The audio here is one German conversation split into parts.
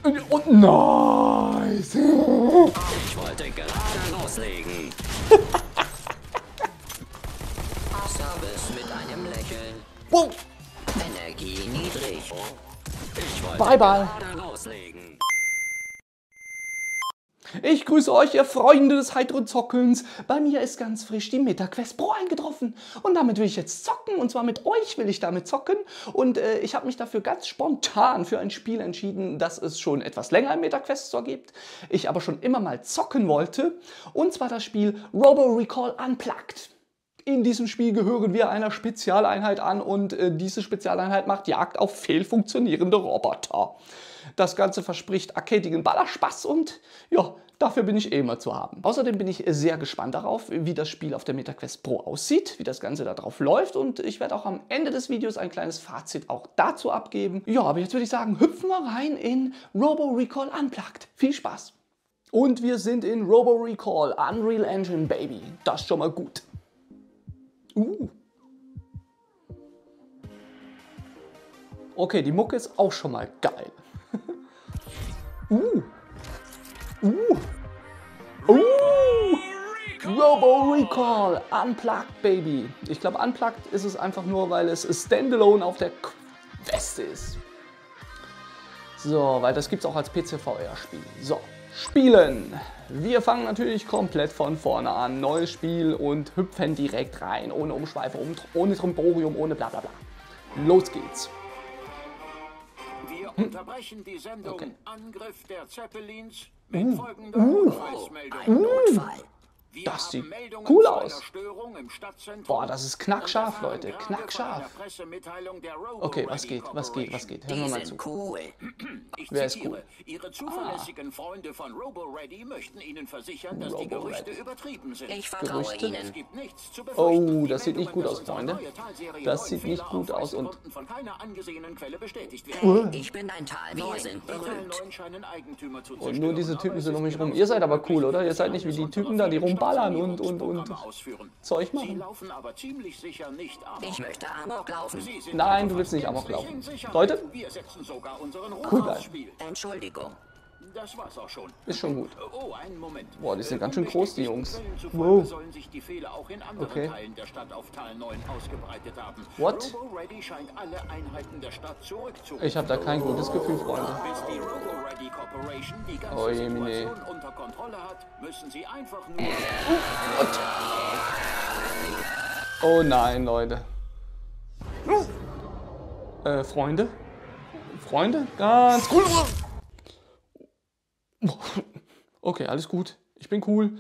Und nice. Ich wollte gerade loslegen. Service mit einem Lächeln. Wow. Energie niedrig. Ich wollte Bye, bye. gerade loslegen. Ich grüße euch, ihr Freunde des heiteren Zockens. Bei mir ist ganz frisch die MetaQuest Pro eingetroffen. Und damit will ich jetzt zocken. Und zwar mit euch will ich damit zocken. Und ich habe mich dafür ganz spontan für ein Spiel entschieden, das es schon etwas länger im MetaQuest Store gibt. Ich aber schon immer mal zocken wollte. Und zwar das Spiel Robo Recall Unplugged. In diesem Spiel gehören wir einer Spezialeinheit an und diese Spezialeinheit macht Jagd auf fehlfunktionierende Roboter. Das Ganze verspricht arcadigen Ballerspaß und ja, dafür bin ich eh immer zu haben. Außerdem bin ich sehr gespannt darauf, wie das Spiel auf der MetaQuest Pro aussieht, wie das Ganze da drauf läuft und ich werde auch am Ende des Videos ein kleines Fazit auch dazu abgeben. Ja, aber jetzt würde ich sagen, hüpfen wir rein in Robo Recall Unplugged. Viel Spaß! Und wir sind in Robo Recall Unreal Engine, Baby. Das ist schon mal gut. Okay, die Mucke ist auch schon mal geil. Robo Recall Unplugged, Baby. Ich glaube, Unplugged ist es einfach nur, weil es Standalone auf der Quest ist. So, weil das gibt es auch als PC-VR-Spiel. So, spielen. Wir fangen natürlich komplett von vorne an. Neues Spiel und hüpfen direkt rein. Ohne Umschweife, ohne Tromborium, ohne bla bla bla. Los geht's. Wir unterbrechen die Sendung Angriff der Zeppelins mit folgender Notfallsmeldung. Notfall. Das sieht cool aus. Boah, das ist knackscharf, Leute. Knackscharf. Okay, was geht? Hören wir mal zu. Cool. Wer ist cool? Ihre zuverlässigen Freunde von RoboReady möchten Ihnen versichern, dass die Gerüchte übertrieben sind. Ich vertraue Gerüchte? Ihnen. Es gibt nichts zu befürchten. Oh, das sieht nicht gut aus, Freunde. Das sieht nicht gut aus und... von keiner angesehenen Quelle bestätigt werden. Ich bin ein Tal. Wir sind berühmt. Und nur diese Typen sind um mich rum. Ihr seid aber cool, oder? Ihr seid nicht wie die Typen da, die rumballern und Zeug machen. Ich möchte Amok laufen. Nein, du willst nicht Amok laufen. Leute, cool bleiben. Entschuldigung. Das war's auch schon. Ist schon gut. Oh, einen Moment. Boah, die sind ganz schön groß, die Jungs. Wow. Sollen sich die Fehler auch in anderen Okay. Teilen der Stadt auf Tal 9 ausgebreitet haben. What? RoboReady scheint alle Einheiten der Stadt zurückzurufen. Ich habe da kein gutes Gefühl, Freunde. Bis die RoboReady Corporation die ganze Oh je, Mine. Situation unter Kontrolle hat, müssen sie einfach nur... Oh nein, Leute. Freunde? Freunde? Ganz cool. Okay, alles gut. Ich bin cool.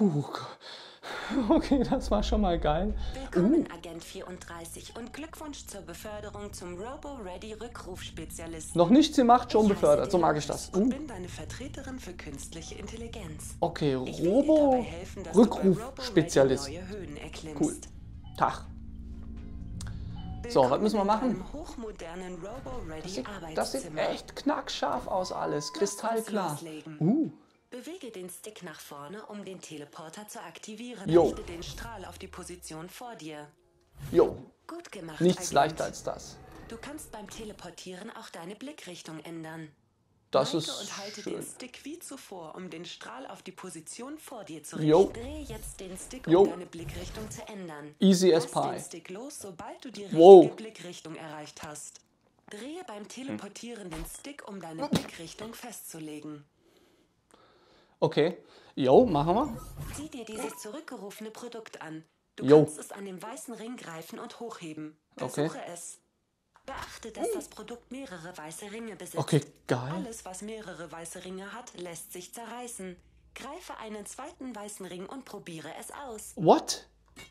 Okay, das war schon mal geil. Willkommen, Agent 34 und Glückwunsch zur Beförderung zum RoboReady-Rückrufspezialisten. Noch nichts gemacht, schon befördert. So mag ich das. Ich bin deine Vertreterin für künstliche Intelligenz. Okay, Ich will dir dabei helfen, dass du bei Robo-Rückruf-Spezialist. RoboReady neue Höhen erklimmst. Cool. Tag. So, was müssen wir machen? Willkommen in deinem hochmodernen RoboReady Das sieht Arbeitszimmer. echt knackscharf aus alles. Kristallklar. loslegen. Bewege den Stick nach vorne, um den Teleporter zu aktivieren. Jo. Richte den Strahl auf die Position vor dir. Jo, Gut gemacht, nichts Agent. leichter als das. Du kannst beim Teleportieren auch deine Blickrichtung ändern. Das Neige ist und halte schön. den Stick wie zuvor, um den Strahl auf die Position vor dir zu Jo. richten. Dreh jetzt den Stick, Jo. um deine Blickrichtung zu ändern. Easy as Lass den pie. Stick los, sobald du die richtige Wow. Blickrichtung erreicht hast. Drehe beim Teleportieren den Stick, um deine Blickrichtung festzulegen. Okay. Jo, machen wir. Sieh dir dieses zurückgerufene Produkt an. Du Jo. kannst es an dem weißen Ring greifen und hochheben. Okay. Versuche es. Beachte, dass das Produkt mehrere weiße Ringe besitzt. Okay, geil. Alles, was mehrere weiße Ringe hat, lässt sich zerreißen. Greife einen zweiten weißen Ring und probiere es aus. What?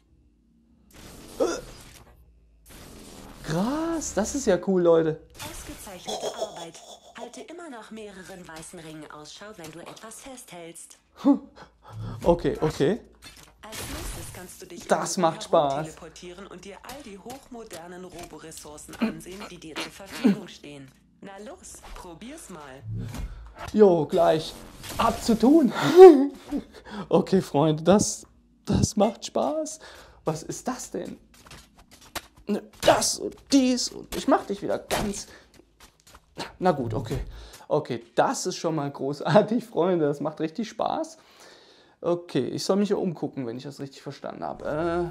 Krass, das ist ja cool, Leute. Ausgezeichnete Arbeit. Halte immer nach mehreren weißen Ringen Ausschau, wenn du etwas festhältst. Okay, okay. Als nächstes kannst du dich Das irgendwo macht Spaß. herumteleportieren und dir all die hochmodernen Roboressourcen ansehen, die dir zur Verfügung stehen. Na los, probier's mal. Jo, gleich. Ab zu tun. Okay, Freunde, das macht Spaß. Was ist das denn? Das und dies und ich mach dich wieder ganz Na gut, okay. Okay, das ist schon mal großartig, Freunde. Das macht richtig Spaß. Okay, ich soll mich hier umgucken, wenn ich das richtig verstanden habe.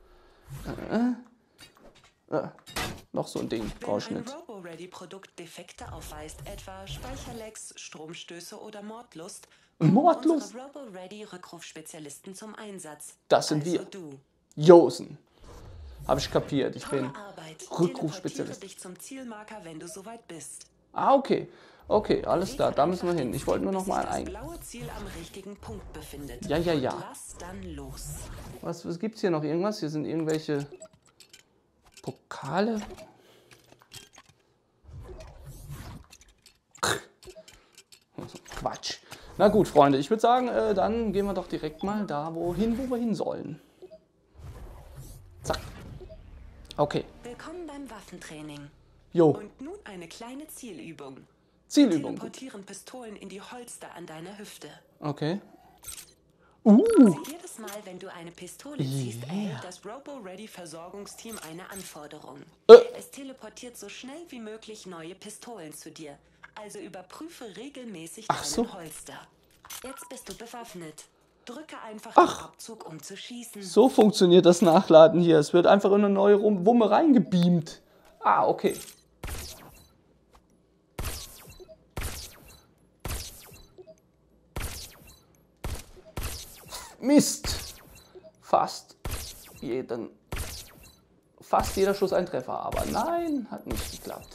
Noch so ein Ding, brauche ich Wenn ein nicht. RoboReady-Produkt Defekte aufweist, etwa Speicherlecks, Stromstöße oder Mordlust, Mordlust? unsere RoboReady-Rückrufspezialisten zum Einsatz. Das sind also wir. Du. Josen. Habe ich kapiert. Ich bin Tolle Arbeit. Rückrufspezialist. Teleportiere dich zum Zielmarker, wenn du soweit bist. Ah, okay. Okay, alles klar, da müssen wir hin. Ich wollte nur noch mal Bis sich ein... das blaue Ziel am richtigen Punkt befindet. Ja. Lass dann los. Was gibt's hier noch? Irgendwas? Hier sind irgendwelche Pokale. Quatsch. Na gut, Freunde, ich würde sagen, dann gehen wir doch direkt mal da wo wir hin sollen. Zack. Okay. Willkommen beim Waffentraining. Jo, Und nun eine kleine Zielübung. Zielübung. Teleportieren Pistolen in die Holster an deiner Hüfte. Okay. Jedes Mal, wenn du eine Pistole ziehst, erhält das RoboReady-Versorgungsteam eine Anforderung. Es teleportiert so schnell wie möglich neue Pistolen zu dir. Also überprüfe regelmäßig deinen Holster. Jetzt bist du bewaffnet. Drücke einfach den Abzug, um zu schießen. So funktioniert das Nachladen hier. Es wird einfach in eine neue Wumme reingebeamt. Ah, okay. Mist. Fast jeder Schuss ein Treffer, aber nein, hat nicht geklappt.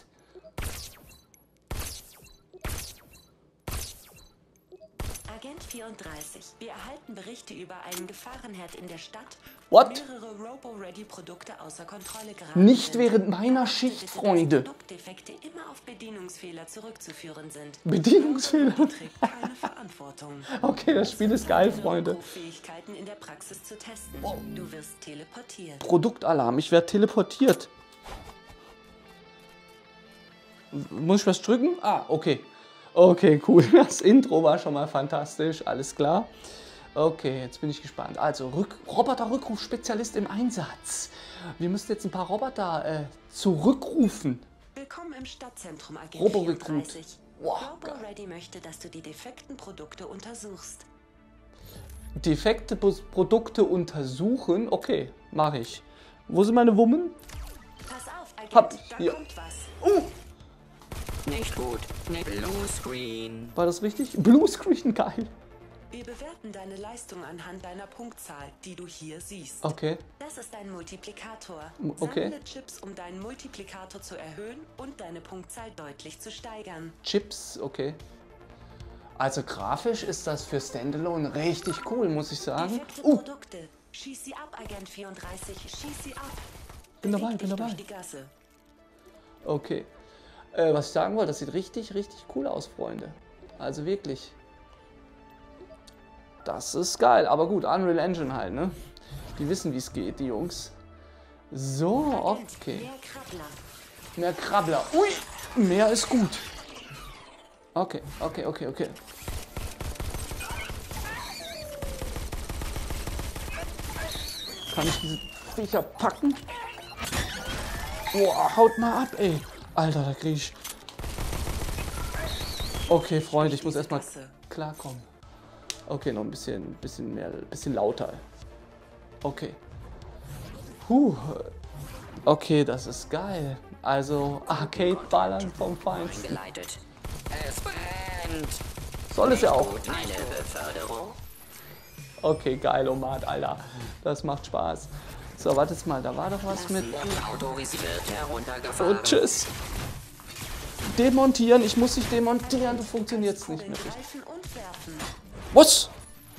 Agent 34. Wir erhalten Berichte über einen Gefahrenherd in der Stadt. What? Mehrere RoboReady-Produkte außer Kontrolle geraten Nicht sind. während meiner Schicht, Freunde. Dass Produktdefekte immer auf Bedienungsfehler zurückzuführen sind. Bedienungsfehler? Trägt keine Verantwortung. Okay, das Spiel ist geil, Freunde. Fähigkeiten in der Praxis zu testen. Du wirst teleportiert. Produktalarm, ich werde teleportiert. Muss ich was drücken? Ah, okay. Okay, cool. Das Intro war schon mal fantastisch, alles klar. Okay, jetzt bin ich gespannt. Also, Roboter-Rückrufspezialist im Einsatz. Wir müssen jetzt ein paar Roboter zurückrufen. Willkommen im Stadtzentrum, Agent RoboRecruit. 34. Wow, RoboReady möchte, dass du die defekten Produkte untersuchst. Defekte Produkte untersuchen. Okay, mache ich. Wo sind meine Wummen? Pass auf, Agent, Hab ich da hier. kommt was. Nicht gut. Blue Screen. War das richtig? Bluescreen, geil. Wir bewerten deine Leistung anhand deiner Punktzahl, die du hier siehst. Okay. Das ist ein Multiplikator. Okay. Sammle Chips, um deinen Multiplikator zu erhöhen und deine Punktzahl deutlich zu steigern. Chips, okay. Also grafisch ist das für Standalone richtig cool, muss ich sagen. Defekte Produkte. Schieß sie ab, Agent 34. Schieß sie ab. Bin dabei, Beweg bin dich dabei. durch die Gasse. Okay. Was ich sagen wollte, das sieht richtig, richtig cool aus, Freunde. Also wirklich. Das ist geil. Aber gut, Unreal Engine halt, ne? Die wissen, wie es geht, die Jungs. So, okay. Mehr Krabbler. Mehr Krabbler. Ui, mehr ist gut. Okay, okay, okay, okay. Kann ich diese Viecher packen? Boah, haut mal ab, ey. Alter, da krieg ich... Okay, Freunde, ich muss erstmal klarkommen. Okay, noch ein bisschen mehr, bisschen lauter. Okay. Okay, das ist geil. Also, Arcade-Ballern vom Feinsten. Eingeleitet. Es brennt. Soll es ja auch. Eine Beförderung. Okay, geil, Omat, Alter. Das macht Spaß. So, wartet mal, da war doch was mit... Autorisiert heruntergefahren. Und tschüss. Demontieren, ich muss dich demontieren, du funktionierst nicht mehr richtig. Greifen und werfen. Was?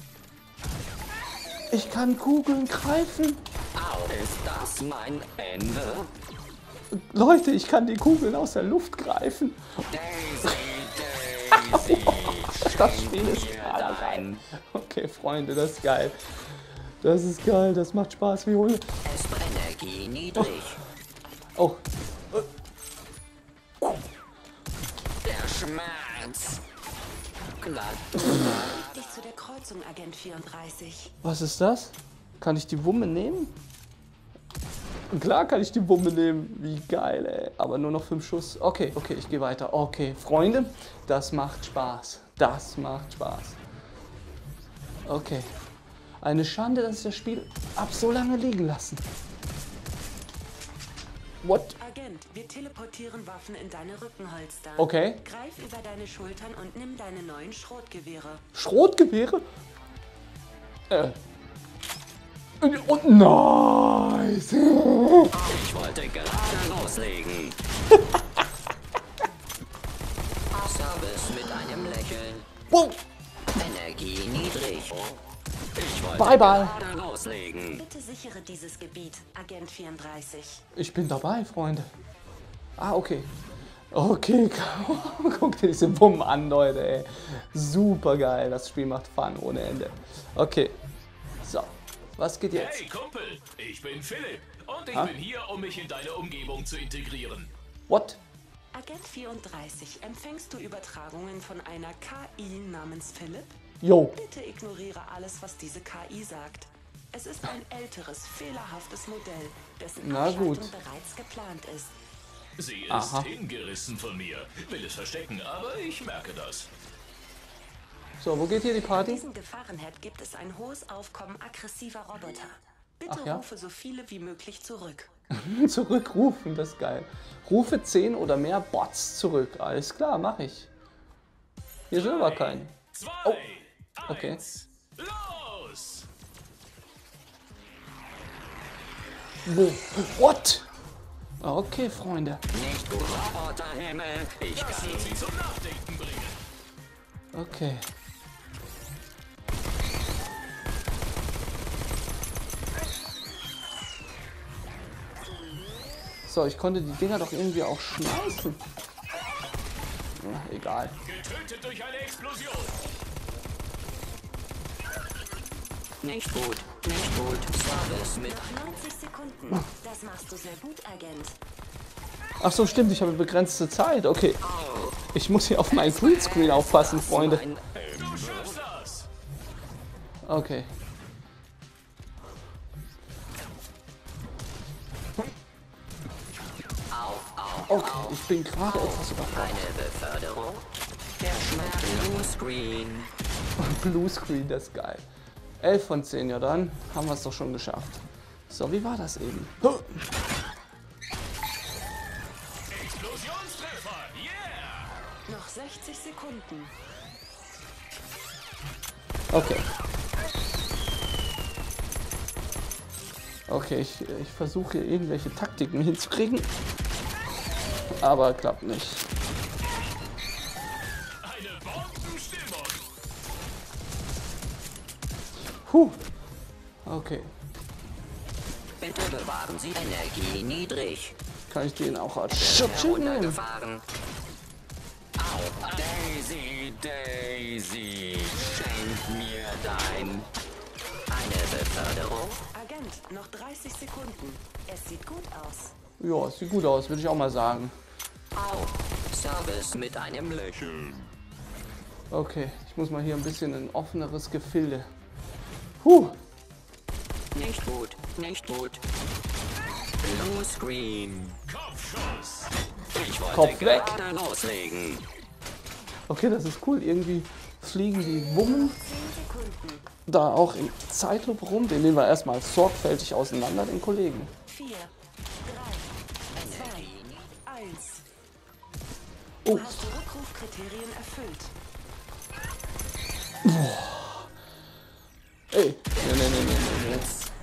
Ich kann Kugeln greifen? Au, ist das mein Ende? Leute, ich kann die Kugeln aus der Luft greifen. Daisy, Daisy. Das Spiel ist gerade geil. Okay, Freunde, das ist geil. Das ist geil, das macht Spaß wie Hunde. Es brennt Energie niedrig. Oh, Der Schmerz. Glatt. Dich zu der Kreuzung, Agent 34. was ist das? Kann ich die Wumme nehmen? Klar kann ich die Bombe nehmen. Wie geil, ey. Aber nur noch 5 Schuss. Okay, okay, ich gehe weiter. Okay, Freunde, das macht Spaß. Das macht Spaß. Okay. Eine Schande, dass ich das Spiel ab so lange liegen lassen. What? Agent, wir teleportieren Waffen in deine Rückenholster. Okay. Greif über deine Schultern und nimm deine neuen Schrotgewehre. Schrotgewehre? Und nice! Ich wollte gerade loslegen. Service mit einem Lächeln. Wow. Energie niedrig. Ich wollte Bye, bye. gerade loslegen. Bitte sichere dieses Gebiet, Agent 34. Ich bin dabei, Freunde. Ah, okay. Okay, guck dir diese Bomben an, Leute, ey. Super geil, das Spiel macht Fun ohne Ende. Okay, so, was geht jetzt? Hey Kumpel, ich bin Philipp und ich bin hier, um mich in deine Umgebung zu integrieren. What? Agent 34, empfängst du Übertragungen von einer KI namens Philipp? Jo. Bitte ignoriere alles, was diese KI sagt. Es ist ein älteres, fehlerhaftes Modell, dessen Na gut. Abschaltung bereits geplant ist. Sie ist hingerissen von mir, will es verstecken, aber ich merke das. So, wo geht hier die In Party? diesem Gefahrenherd gibt es ein hohes Aufkommen aggressiver Roboter. Bitte Ach ja? rufe so viele wie möglich zurück. Zurückrufen, das ist geil. Rufe 10 oder mehr Bots zurück. Alles klar, mache ich. Hier sind aber keine. 2, okay. 1, los! Wo? What? Okay, Freunde. Nicht gut, Roboterhimmel. Ich Das kann wird sie zum Nachdenken bringen. Okay. So, ich konnte die Dinger doch irgendwie auch schmeißen. Ja, egal. Getötet durch eine Explosion. nicht gut, nicht gut. Service mit Noch 90 Sekunden. Das machst du sehr gut, Agent. Ach so, stimmt, ich habe begrenzte Zeit. Okay. Ich muss hier auf meinen Greenscreen aufpassen, Freunde. ein Du schaffst das! Okay. Okay, ich bin gerade etwas überfordert. eine Beförderung. Der Schmerz Blue Screen. Bluescreen, das ist geil. 11 von 10, ja dann haben wir es doch schon geschafft. So, wie war das eben? Explosionstreffer, yeah! Noch 60 Sekunden. Okay. Okay, ich versuche hier irgendwelche Taktiken hinzukriegen. Aber klappt nicht. Eine Bombenstimmung! Puh. Okay. Bitte bewahren Sie Energie niedrig. Kann ich den auch als Schutzschild nehmen? Heruntergefahren. Au, Daisy, Daisy, schenk mir dein. Eine Beförderung. Agent, noch 30 Sekunden. Es sieht gut aus. Ja, sieht gut aus, würde ich auch mal sagen. Au, Service mit einem Lächeln. Okay, ich muss mal hier ein bisschen ein offeneres Gefilde. Puh. Nicht gut, nicht gut. Blue Screen. Kopfschuss! Ich wollte Kopf weg. gerade loslegen. Okay, das ist cool. Irgendwie fliegen die Wummen 10 Sekunden. da auch in Zeitlupe rum. Den nehmen wir erstmal sorgfältig auseinander, den Kollegen. 4, 3, 2, 1. Oh, Du hast die Rückrufkriterien erfüllt. ey. Nee.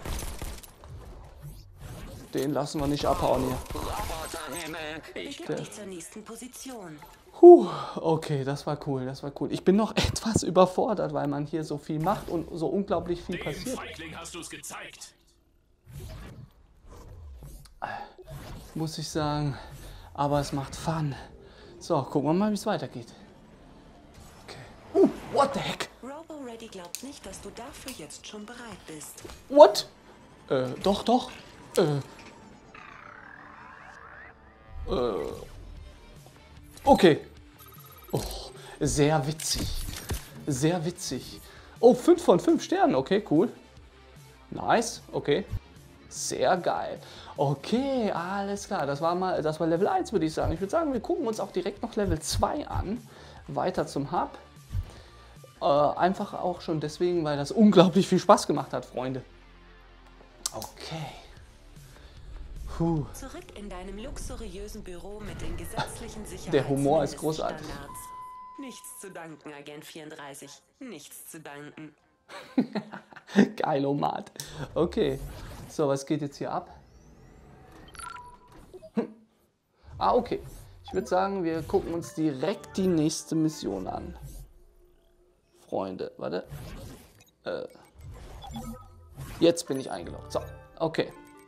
Den lassen wir nicht abhauen hier. Roboterhimmel, ich Begib dich zur nächsten Position. Okay, das war cool, das war cool. Ich bin noch etwas überfordert, weil man hier so viel macht und so unglaublich viel Dem passiert. Feigling hast du es gezeigt. Muss ich sagen. Aber es macht Fun. So, gucken wir mal, wie es weitergeht. Okay. What the heck? RoboReady glaubt nicht, dass du dafür jetzt schon bereit bist. What? Doch. Okay. Oh, sehr witzig. Sehr witzig. Oh, 5 von 5 Sternen. Okay, cool. Nice. Okay. Sehr geil. Okay, alles klar. Das war Level 1, würde ich sagen. Ich würde sagen, wir gucken uns auch direkt noch Level 2 an. Weiter zum Hub. Einfach auch schon deswegen, weil das unglaublich viel Spaß gemacht hat, Freunde. Okay. Puh. Zurück in deinem luxuriösen Büro mit den gesetzlichen Sicherheits- Der Humor ist großartig. Standards. Nichts zu danken, Agent 34. Nichts zu danken. Geil, Omat. Okay. So, was geht jetzt hier ab? Okay. Ich würde sagen, wir gucken uns direkt die nächste Mission an. Freunde, warte. Jetzt bin ich eingeloggt. So, okay.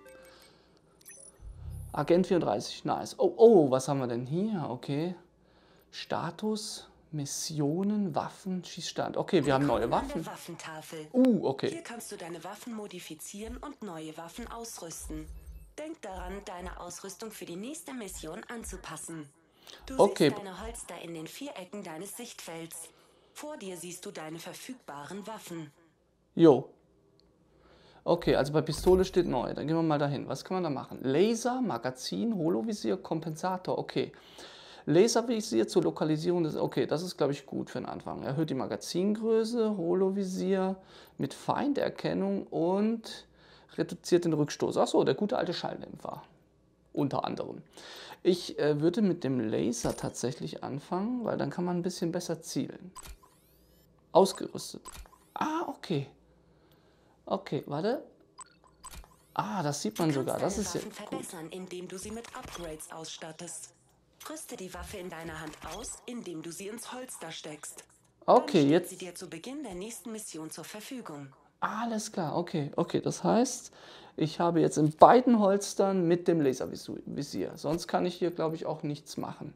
Agent 34, nice. Oh, was haben wir denn hier? Okay. Status, Missionen, Waffen, Schießstand. Okay, wir haben neue Waffen. An der Waffentafel. Okay. Hier kannst du deine Waffen modifizieren und neue Waffen ausrüsten. Denk daran, deine Ausrüstung für die nächste Mission anzupassen. Du Okay. siehst deine Holster in den 4 Ecken deines Sichtfelds. Vor dir siehst du deine verfügbaren Waffen. Jo. Okay, also bei Pistole steht neu. Dann gehen wir mal dahin. Was kann man da machen? Laser, Magazin, Holovisier, Kompensator. Okay. Laservisier zur Lokalisierung des... Okay, das ist, glaube ich, gut für den Anfang. Erhöht die Magazingröße, Holovisier mit Feinderkennung und reduziert den Rückstoß. Achso, der gute alte Schalldämpfer. Unter anderem. Ich würde mit dem Laser tatsächlich anfangen, weil dann kann man ein bisschen besser zielen. Ausgerüstet. Okay. Okay, warte. Das sieht man sogar. Das ist ja Waffen verbessern, indem du sie mit Upgrades ausstattest. Rüste die Waffe in deiner Hand aus, indem du sie ins Holster steckst. Okay, Dann jetzt... steht sie dir zu Beginn der nächsten Mission zur Verfügung. Alles klar, okay. Okay, das heißt, ich habe jetzt in beiden Holstern mit dem Laservisier. Sonst kann ich hier, glaube ich, auch nichts machen.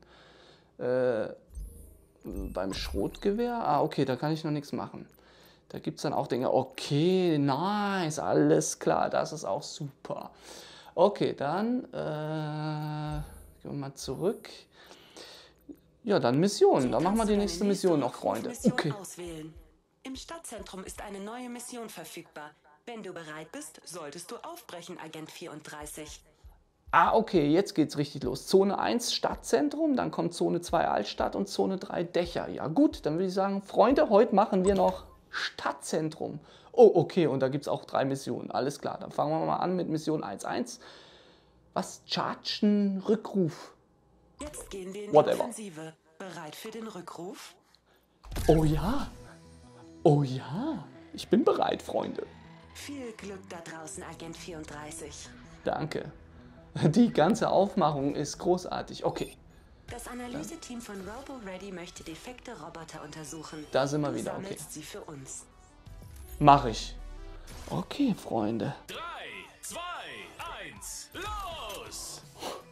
Beim Schrotgewehr? Okay, da kann ich noch nichts machen. Da gibt es dann auch Dinge. Okay, nice, alles klar, das ist auch super. Okay, dann gehen wir mal zurück. Ja, dann Mission. Dann machen wir die nächste Mission noch, Freunde. Okay. Auswählen. Im Stadtzentrum ist eine neue Mission verfügbar. Wenn du bereit bist, solltest du aufbrechen, Agent 34. Okay, jetzt geht's richtig los. Zone 1 Stadtzentrum, dann kommt Zone 2 Altstadt und Zone 3 Dächer. Ja gut, dann würde ich sagen, Freunde, heute machen wir noch Stadtzentrum. Okay, und da gibt es auch 3 Missionen. Alles klar, dann fangen wir mal an mit Mission 1.1. Was? Chargen Rückruf. Jetzt gehen wir in Whatever. die Offensive. Bereit für den Rückruf? Oh ja. Oh ja. Ich bin bereit, Freunde. Viel Glück da draußen, Agent 34. Danke. Die ganze Aufmachung ist großartig. Okay, Das Analyseteam von RoboReady möchte defekte Roboter untersuchen. da sind wir Du wieder. Okay, sammelst sie für uns. mache ich. Okay, Freunde. 3, 2, 1, los!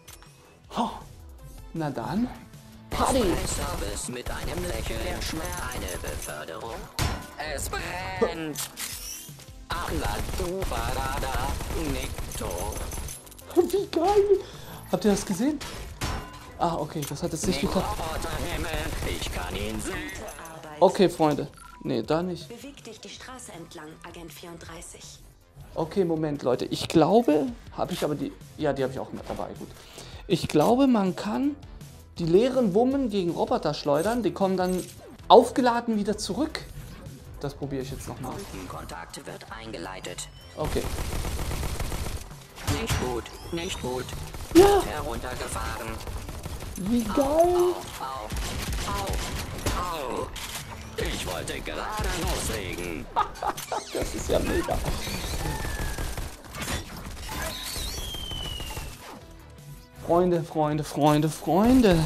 Na dann. Party. Ein Service mit einem Lächeln. Eine Beförderung. Es brennt. Alla du Barada Nikto. Wie geil. Habt ihr das gesehen? Okay, das hat jetzt nicht geklappt. Roboterhimmel, ich kann ihn sehen. Gute Arbeit. Okay, Freunde. Nee, da nicht. Beweg dich die Straße entlang, Agent 34. Okay, Moment, Leute. Ich glaube, habe ich aber die... Ja, die habe ich auch mit dabei, gut. Ich glaube, man kann die leeren Wummen gegen Roboter schleudern. Die kommen dann aufgeladen wieder zurück. Das probiere ich jetzt nochmal. Kontakt wird eingeleitet. Okay. Nicht gut, nicht gut. Ja, Heruntergefahren. wie geil. Au. Ich wollte gerade loslegen. Das ist ja mega. Freunde, Freunde, Freunde, Freunde.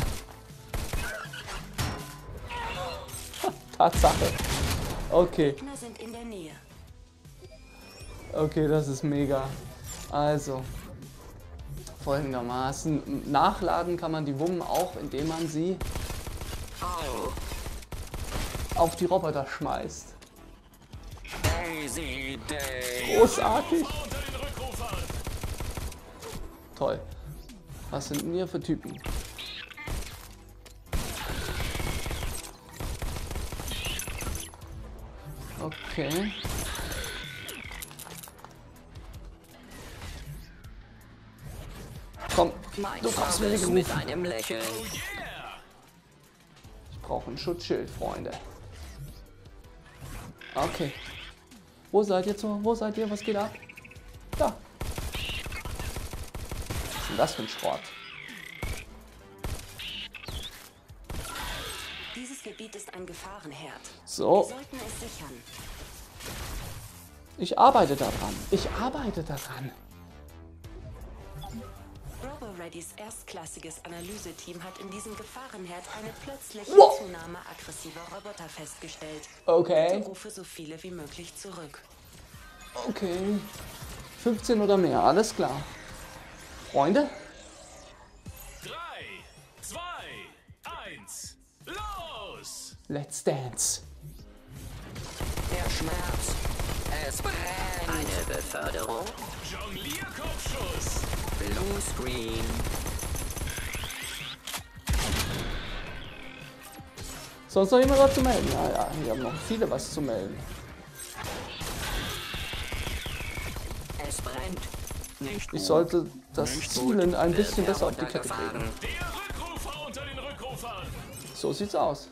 Tatsache. Okay. Gegner sind in der Nähe. Okay, das ist mega. Also, folgendermaßen. Nachladen kann man die Wummen auch, indem man sie auf die Roboter schmeißt. Daisy Day. Großartig. Unter den Rückrufern. Toll. Was sind denn hier für Typen? Okay. Mein Du brauchst Freund mir ist mit einem Lächeln. Ich brauche ein Schutzschild, Freunde. Okay. Wo seid ihr so? Wo seid ihr? Was geht ab? Da. Was ist denn das für ein Schrott? Dieses Gebiet ist ein Gefahrenherd. So. Wir sollten es sichern. Ich arbeite daran. Ich arbeite daran. RoboReadys erstklassiges Analyseteam hat in diesem Gefahrenherd eine plötzliche Wow. Zunahme aggressiver Roboter festgestellt. Okay. Bitte rufe so viele wie möglich zurück. Okay. 15 oder mehr, alles klar. Freunde? 3, 2, 1, los! Let's dance. Der Schmerz. Es brennt. Eine Beförderung. Jonglierkopfschuss! Blue Screen. Sonst noch jemand was zu melden? Ja, ja, wir haben noch viele was zu melden. Es brennt. Nicht gut. Ich sollte das Nicht Zielen gut. ein bisschen Wird besser auf die Kette heruntergefahren. kriegen. Der Rückrufer unter den Rückrufern! So sieht's aus.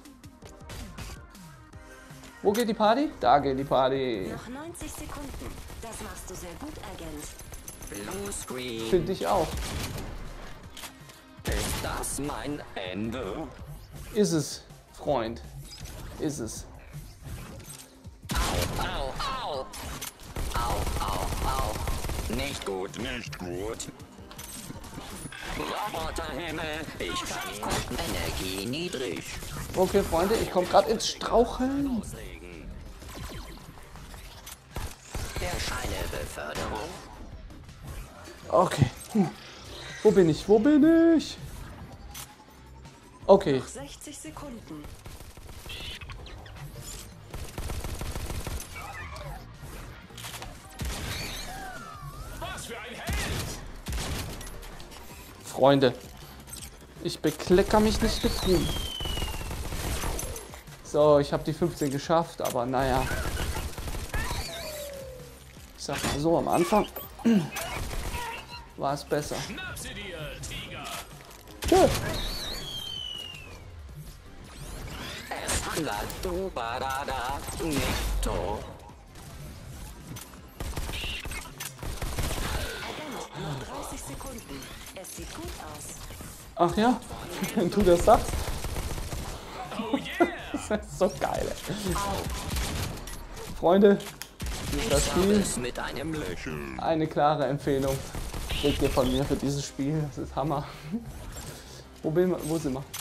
Wo geht die Party? Da geht die Party. Noch 90 Sekunden. Das machst du sehr gut, Agent. Blue Screen. Finde ich auch. Ist das mein Ende? Ist es, Freund. Ist es. Au, au, au. Au, au, au. Nicht gut, nicht gut. Roboterhimmel. Ich kann Energie niedrig. Okay, Freunde, ich komme gerade ins Straucheln. Loslegen. Der Scheinebeförderung. Okay. Wo bin ich? Wo bin ich? Okay. Noch 60 Sekunden. Was für ein Held! Freunde. Ich beklecker mich nicht mit Ruhm. So, ich habe die 15 geschafft, aber naja. Ich sag mal so, am Anfang war es besser. Schnapp sie dir, Tiger! Tschö. La du barada netto. Agent, noch 30 Sekunden. Es sieht gut aus. Ach ja, wenn du das sagst. Oh yeah! Das ist so geil. Freunde, das Spiel, Alles mit einem Lächeln. eine klare Empfehlung. Kriegt ihr von mir für dieses Spiel. Das ist Hammer. Wo sind wir?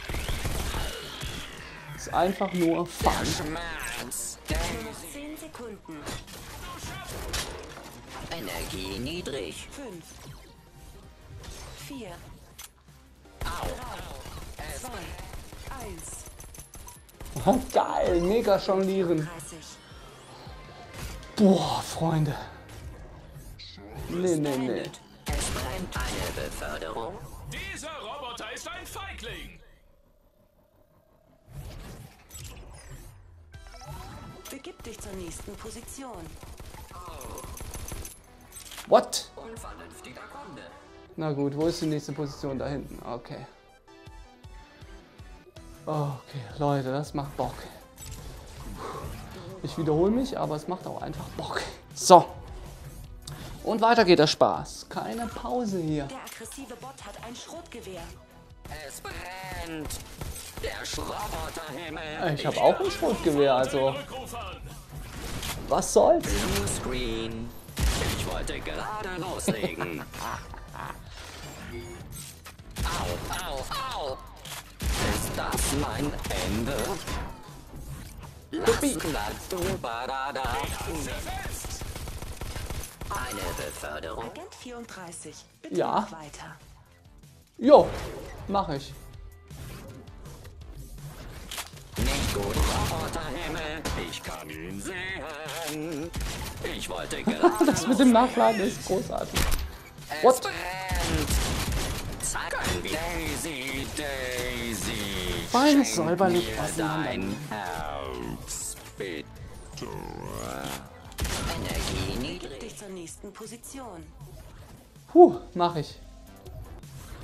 Ist einfach nur Fun. Schmerz. Nur noch 10 Sekunden. Energie niedrig. 5, 4, Au. 2, 1. Geil, mega jonglieren. 30. Boah, Freunde. Nee. Es brennt. Eine Beförderung. Dieser Roboter ist ein Feigling! Begib dich zur nächsten Position. What? Unvernünftiger Kunde. Na gut, wo ist die nächste Position? Da hinten. Okay. Okay, Leute, das macht Bock. Ich wiederhole mich, aber es macht auch einfach Bock. So. Und weiter geht der Spaß. Keine Pause hier. Der aggressive Bot hat ein Schrotgewehr. Es brennt. Der Roboterhimmel. Ich habe auch ein Schrotgewehr, also Rückrufern! was soll's? Blue Screen. Ich wollte gerade loslegen. Au, au, au. Ist das mein Ende? Pippi. La du barada. Zerfetzt! Eine Beförderung. Agent 34, bitte Ja. mach weiter. Jo, mach ich. Nicht gut, Roboterhimmel. Ich kann ihn sehen. Ich wollte gerade. Das mit dem Nachladen ist großartig. Es What? brennt. Zack. Daisy, Daisy. Feines Schenk säuberlich mir auseinander. dein Herz, bitte. Energie Begib niedrig. dich zur nächsten Position. Puh, mach ich.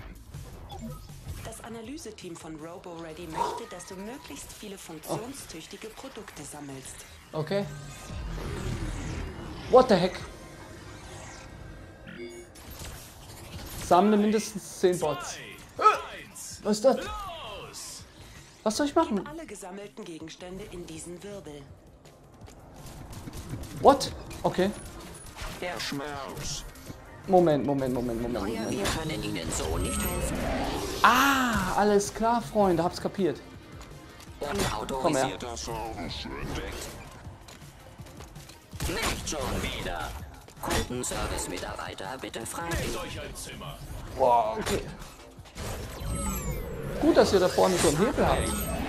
Das Analyseteam von RoboReady möchte, dass du möglichst viele funktionstüchtige Produkte sammelst. Okay. What the heck? Sammle mindestens 10 Bots. Was ist das? Was soll ich machen? Alle gesammelten Gegenstände in diesen Wirbel. What? Okay. Der Schmaus. Moment. Wir können Ihnen so nicht helfen. Ah, alles klar, Freunde. Hab's kapiert. Unautorisierter Service entdeckt. Nicht schon wieder. Kundenservice-Mitarbeiter, bitte freigeben. Euch ein Zimmer. Boah, okay. Gut, dass ihr da vorne so einen Hebel habt.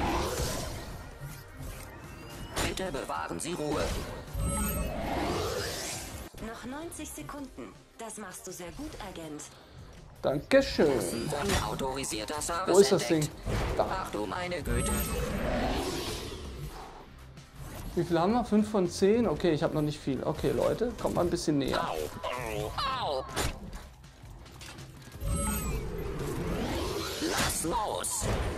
Bitte bewahren Sie Ruhe. Noch 90 Sekunden. Das machst du sehr gut, Agent. Dankeschön. Unautorisierter Service Wo ist das Ding? entdeckt. Da. Ach du meine Güte. Wie viel haben wir? 5 von 10? Okay, ich habe noch nicht viel. Okay, Leute, kommt mal ein bisschen näher. Au. Lass los.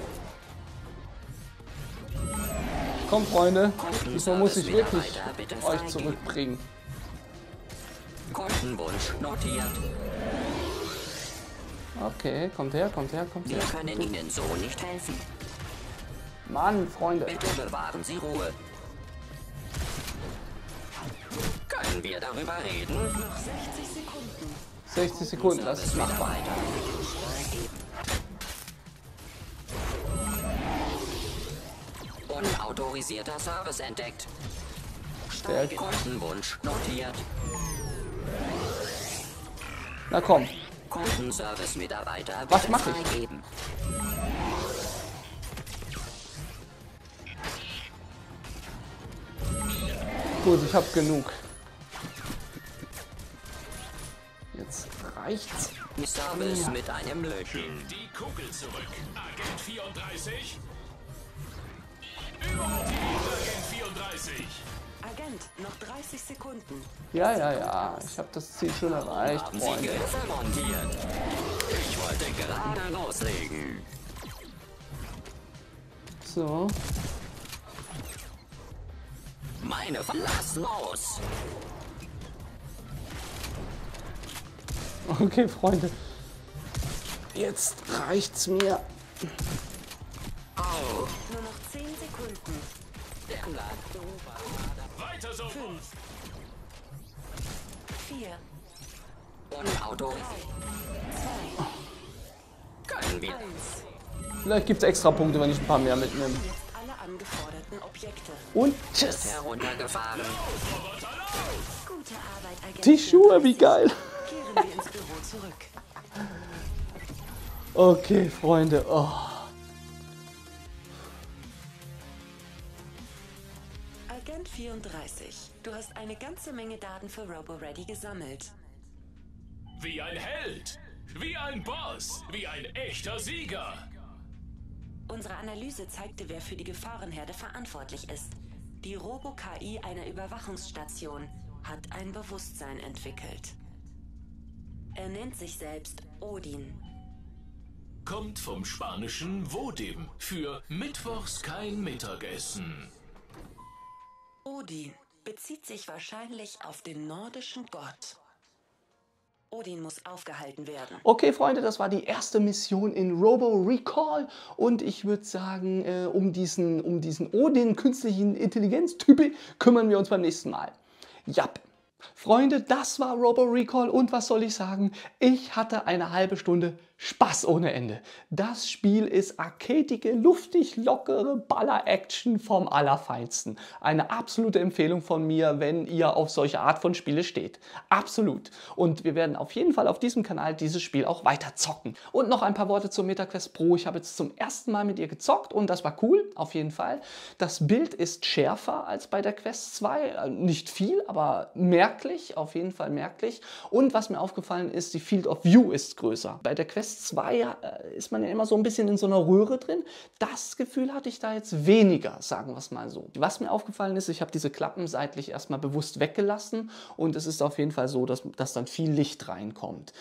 Komm, Freunde. Diesmal muss ich wirklich euch zurückbringen. Kundenwunsch notiert. Okay, kommt her. Wir können Ihnen so nicht helfen. Mann, Freunde. Bitte bewahren Sie Ruhe. Können wir darüber reden? Noch 60 Sekunden. 60 Sekunden, das ist machbar. Unautorisierter Service entdeckt. Der, Kundenwunsch notiert. na komm. Kundenservice-Mitarbeiter Was bitte mach ich? freigeben. Gut, ich habe genug. Jetzt reicht's. Service mit einem Löchel. Die Kugel zurück. Agent 34. Überaktiviert Agent 34. Agent, noch 30 Sekunden. Ja. Ich habe das Ziel schon erreicht, Haben Sie Freunde. Griffe montiert? Ich wollte gerade loslegen. So. Lass los. Okay, Freunde. Jetzt reicht's mir. Nur noch 10 Sekunden. Weiter so. 5, 4, Unautorisiert. 2, Können wir 1. Vielleicht gibt's extra Punkte, wenn ich ein paar mehr mitnehme. Jetzt alle angeforderten Objekte. Und tschüss. heruntergefahren? Gute Arbeit, Agent. Die Schuhe, wie geil. Kehren wir ins Büro zurück. Okay, Freunde. Oh. Agent 34, du hast eine ganze Menge Daten für RoboReady gesammelt. Wie ein Held. Wie ein Boss. Wie ein echter Sieger. Unsere Analyse zeigte, wer für die Gefahrenherde verantwortlich ist. Die Robo-KI einer Überwachungsstation hat ein Bewusstsein entwickelt. Er nennt sich selbst Odin. Kommt vom spanischen Wodim für Mittwochs kein Mittagessen. Odin bezieht sich wahrscheinlich auf den nordischen Gott. Odin muss aufgehalten werden. Okay, Freunde, das war die erste Mission in Robo Recall. Und ich würde sagen, um diesen Odin, künstlichen Intelligenz-Typ, kümmern wir uns beim nächsten Mal. Jap. Freunde, das war Robo Recall und was soll ich sagen? Ich hatte eine halbe Stunde Spaß ohne Ende. Das Spiel ist arcadige, luftig, lockere Baller-Action vom Allerfeinsten. Eine absolute Empfehlung von mir, wenn ihr auf solche Art von Spiele steht. Absolut. Und wir werden auf jeden Fall auf diesem Kanal dieses Spiel auch weiter zocken. Und noch ein paar Worte zur MetaQuest Pro. Ich habe jetzt zum ersten Mal mit ihr gezockt und das war cool, auf jeden Fall. Das Bild ist schärfer als bei der Quest 2. Nicht viel, aber merklich, auf jeden Fall merklich. Und was mir aufgefallen ist, die Field of View ist größer. Bei der Quest 2 ist man ja immer so ein bisschen in so einer Röhre drin. Das Gefühl hatte ich da jetzt weniger, sagen wir es mal so. Was mir aufgefallen ist, ich habe diese Klappen seitlich erstmal bewusst weggelassen und es ist auf jeden Fall so, dass dann viel Licht reinkommt.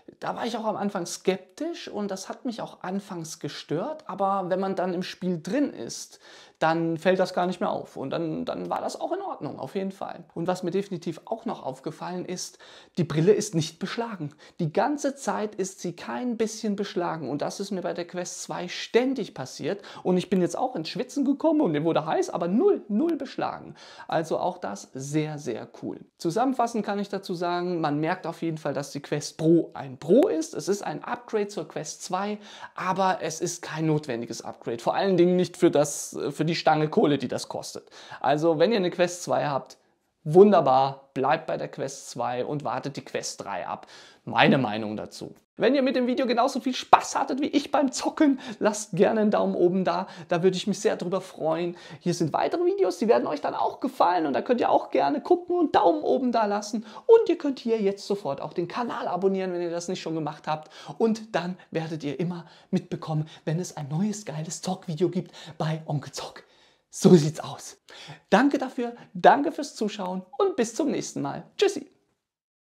Da war ich auch am Anfang skeptisch und das hat mich auch anfangs gestört, aber wenn man dann im Spiel drin ist, dann fällt das gar nicht mehr auf und dann war das auch in Ordnung, auf jeden Fall. Und was mir definitiv auch noch aufgefallen ist, die Brille ist nicht beschlagen. Die ganze Zeit ist sie kein bisschen beschlagen und das ist mir bei der Quest 2 ständig passiert und ich bin jetzt auch ins Schwitzen gekommen und mir wurde heiß, aber null beschlagen. Also auch das sehr, sehr cool. Zusammenfassend kann ich dazu sagen, man merkt auf jeden Fall, dass die Quest Pro ein Pro ist. Es ist ein Upgrade zur Quest 2, aber es ist kein notwendiges Upgrade. Vor allen Dingen nicht für die Stange Kohle, die das kostet. Also wenn ihr eine Quest 2 habt, wunderbar, bleibt bei der Quest 2 und wartet die Quest 3 ab. Meine Meinung dazu. Wenn ihr mit dem Video genauso viel Spaß hattet wie ich beim Zocken, lasst gerne einen Daumen oben da. Da würde ich mich sehr drüber freuen. Hier sind weitere Videos, die werden euch dann auch gefallen und da könnt ihr auch gerne gucken und Daumen oben da lassen. Und ihr könnt hier jetzt sofort auch den Kanal abonnieren, wenn ihr das nicht schon gemacht habt. Und dann werdet ihr immer mitbekommen, wenn es ein neues geiles Zockvideo gibt bei Onkel Zock. So sieht's aus. Danke dafür, danke fürs Zuschauen und bis zum nächsten Mal. Tschüssi.